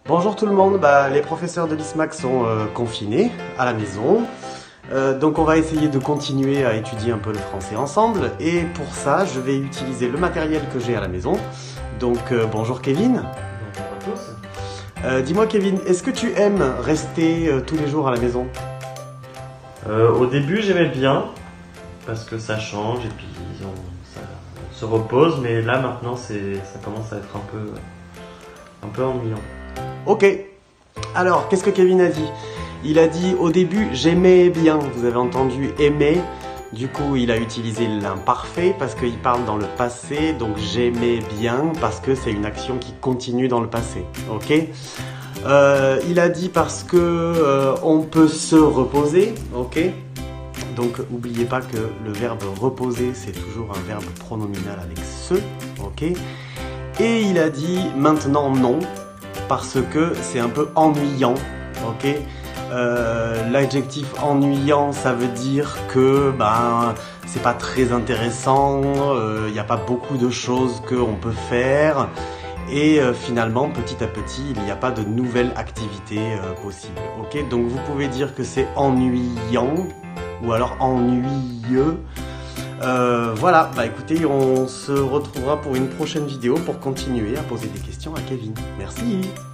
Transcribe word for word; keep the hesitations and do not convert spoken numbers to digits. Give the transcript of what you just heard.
Bonjour tout le monde, bah, les professeurs de l'I S M A C sont euh, confinés à la maison. Euh, donc on va essayer de continuer à étudier un peu le français ensemble. Et pour ça, je vais utiliser le matériel que j'ai à la maison. Donc euh, bonjour Kevin. Bonjour à tous. Euh, Dis-moi Kevin, est-ce que tu aimes rester euh, tous les jours à la maison? Euh, au début j'aimais bien parce que ça change et puis on, ça, on se repose, mais là maintenant c'est, ça commence à être un peu, un peu ennuyant. Ok. Alors, qu'est-ce que Kevin a dit? Il a dit au début j'aimais bien, vous avez entendu aimer. Du coup, il a utilisé l'imparfait parce qu'il parle dans le passé, donc j'aimais bien parce que c'est une action qui continue dans le passé. Ok. Euh, il a dit parce que euh, on peut se reposer. Ok. Donc, n'oubliez pas que le verbe reposer, c'est toujours un verbe pronominal avec se. Ok. Et il a dit maintenant non parce que c'est un peu ennuyant. Ok. Euh, l'adjectif ennuyant, ça veut dire que ben c'est pas très intéressant, il euh, n'y a pas beaucoup de choses qu'on peut faire et euh, finalement petit à petit il n'y a pas de nouvelles activités euh, possibles. Ok, donc vous pouvez dire que c'est ennuyant ou alors ennuyeux. Euh, voilà, bah écoutez, on se retrouvera pour une prochaine vidéo pour continuer à poser des questions à Kevin. Merci.